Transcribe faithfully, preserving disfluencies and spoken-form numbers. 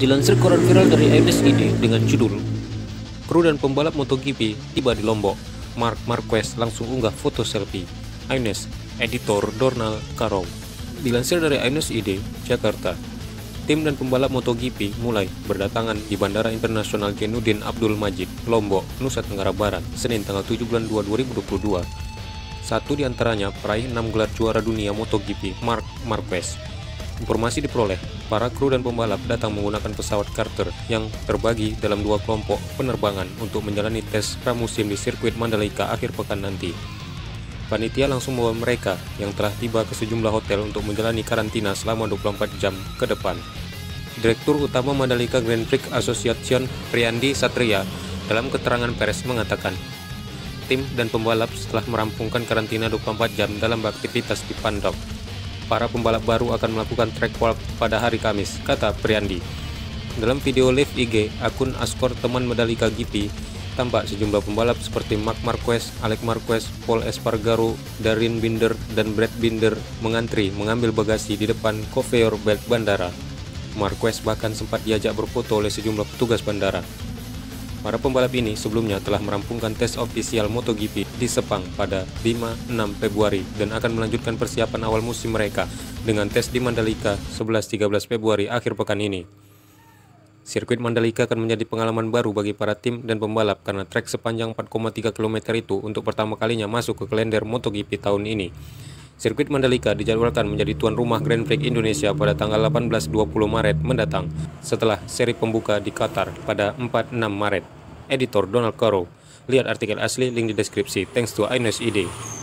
Dilansir koran viral dari Ines I D dengan judul "Kru dan pembalap MotoGP tiba di Lombok, Marc Marquez langsung unggah foto selfie." Ines, editor Dornal Karong. Dilansir dari Ines I D, Jakarta. Tim dan pembalap MotoGP mulai berdatangan di Bandara Internasional Zainuddin Abdul Majid, Lombok, Nusa Tenggara Barat, Senin tanggal tujuh bulan dua dua ribu dua puluh dua. Satu di antaranya peraih enam gelar juara dunia MotoGP, Marc Marquez. Informasi diperoleh, para kru dan pembalap datang menggunakan pesawat charter yang terbagi dalam dua kelompok penerbangan untuk menjalani tes pramusim di sirkuit Mandalika akhir pekan nanti. Panitia langsung membawa mereka yang telah tiba ke sejumlah hotel untuk menjalani karantina selama dua puluh empat jam ke depan. Direktur Utama Mandalika Grand Prix Association, Priandi Satria, dalam keterangan pers mengatakan, tim dan pembalap setelah merampungkan karantina dua puluh empat jam dalam beraktivitas di paddock. Para pembalap baru akan melakukan track walk pada hari Kamis, kata Priandi. Dalam video live I G akun Askor Teman Mandalika G P, tampak sejumlah pembalap seperti Marc Marquez, Alex Marquez, Paul Espargaro, Darren Binder, dan Brad Binder mengantri mengambil bagasi di depan conveyor belt bandara. Marquez bahkan sempat diajak berfoto oleh sejumlah petugas bandara. Para pembalap ini sebelumnya telah merampungkan tes ofisial MotoGP di Sepang pada lima enam Februari dan akan melanjutkan persiapan awal musim mereka dengan tes di Mandalika sebelas tiga belas Februari akhir pekan ini. Sirkuit Mandalika akan menjadi pengalaman baru bagi para tim dan pembalap karena trek sepanjang empat koma tiga kilometer itu untuk pertama kalinya masuk ke kalender MotoGP tahun ini. Sirkuit Mandalika dijadwalkan menjadi tuan rumah Grand Prix Indonesia pada tanggal delapan belas hingga dua puluh Maret mendatang, setelah seri pembuka di Qatar pada empat enam Maret. Editor Donald Caro. Lihat artikel asli, link di deskripsi. Thanks to Ines I D.